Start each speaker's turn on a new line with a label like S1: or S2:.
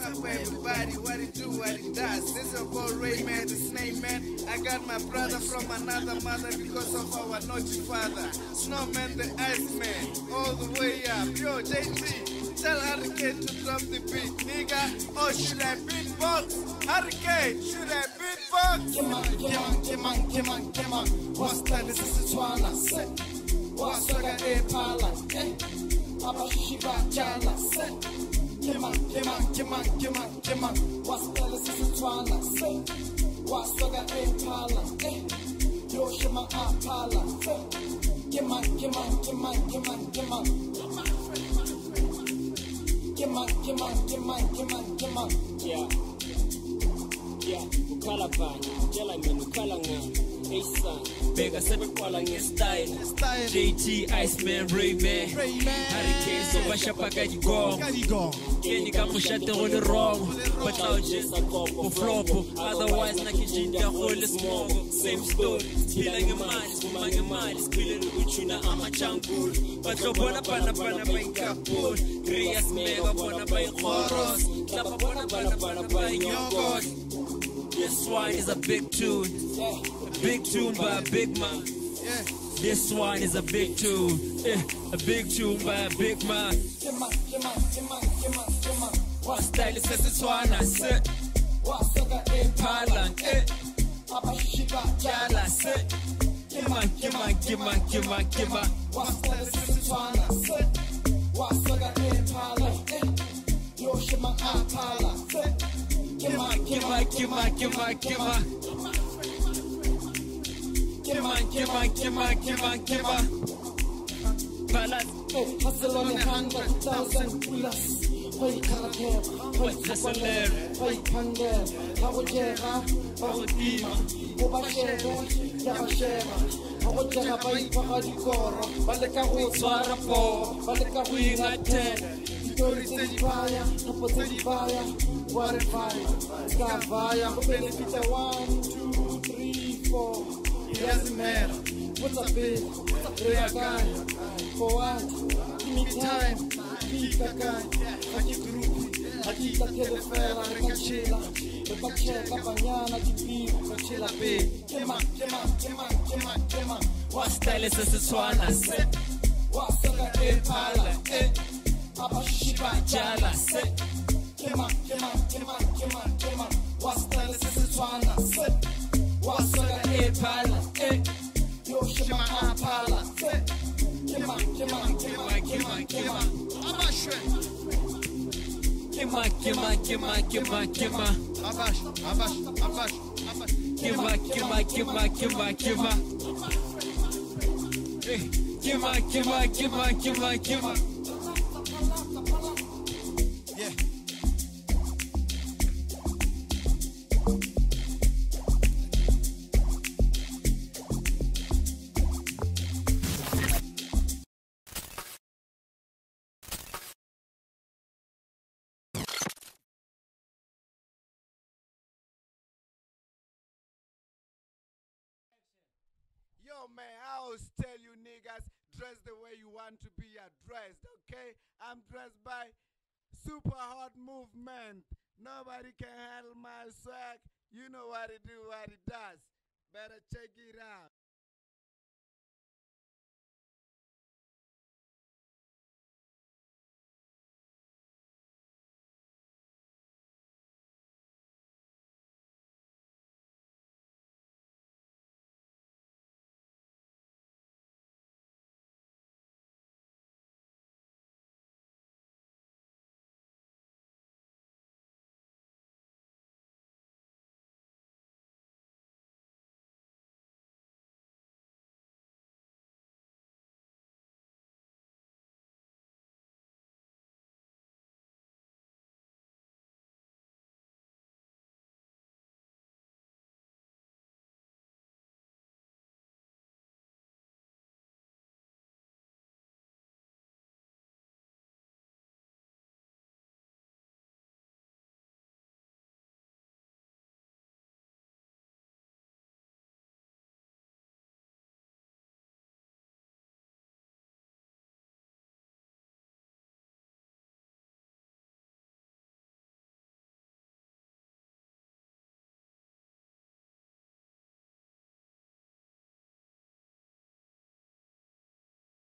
S1: up for everybody, what it do, what it does. This is about Rayman, the Snake Man. I got my brother from another mother because of our naughty father. Snowman, the Iceman, all the way up. Yo, JT, tell Hurricane to drop the beat, nigga. Or should I beatbox? Hurricane, should I beatbox?
S2: Come on. What's that? This is the Twana. Set. What's that? Pala. Abashiba Jala. Set. Come on. What's that? This is the Twana. Set. What's that? Pala. Yoshima Apala. Set. Come on.
S3: Yeah, ukhala bani, tshela mina ukhala ngani. Hey son, bheka sebeqala nge-style. JT, Iceman, Rayman, Hurricane, sobashapa ka digong. Kenny ka moshate go le wrong, but I'll just go flopo. Otherwise na ke jinta go le smoke. Same story, phila ngemali, sifuma ngemali, siphile ukutshuna amachankulu. Bahlobona bana ba inkapula, Greyas mega bona ba ikhoros, lapha bona bana ba inyokos. This one is a big tune, a big tune by a big man. This one is a big tune, a big tune by a big man. What style is this one? I said, Parlan, Jala, said, Kima.
S2: What style is this one? I said, Yoshima Apala, said,
S1: Kima.
S2: Balas, hustle on 100,000 plus. Hey, Caracare,
S1: what's the salary?
S2: Hey, Pandel, Hawajera, Hawajima, Obashera, Yabashera, Hawajera, Paradicoro, Baleka,
S1: Swarapo,
S2: Baleka,
S1: Ingated.
S2: Fire, fire, water fire, sky fire, benefit 1, 2, 3, 4.
S1: It doesn't matter.
S2: What's up, big? Real guy. For what? Give me time. Pika guy. Haki grupi. Hakita telefera. Rekachila. Repachela banyana kipi. Rekachila big. Kema.
S1: What style is this one? I said,
S2: What's the pala? Abashiba
S1: Jala, said,
S2: Kema. What's the one? I said, What's the pala? Yoshima Apala. Kema.
S1: Abashwe. Kima. Abash. Kima. Yeah. Yo, man, I always tell you niggas, dress the way you want to be addressed, okay? I'm dressed by Super Hot Movement. Nobody can handle my swag. You know what it do, what it does. Better check it out.